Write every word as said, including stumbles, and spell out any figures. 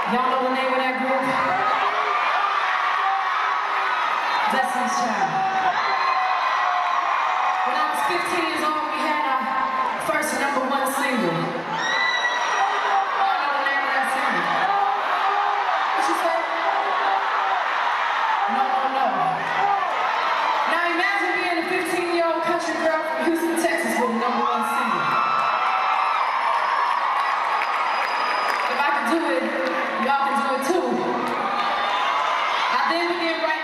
Y'all know the name of that group? Destiny's Child. When I was fifteen years old, we had our first number one single. Y'all know the name of that single? What you say? No, no, no. Now imagine being a fifteen-year-old country girl from Houston, Texas with a number one single. If I could do it, y'all can do it too. I then began writing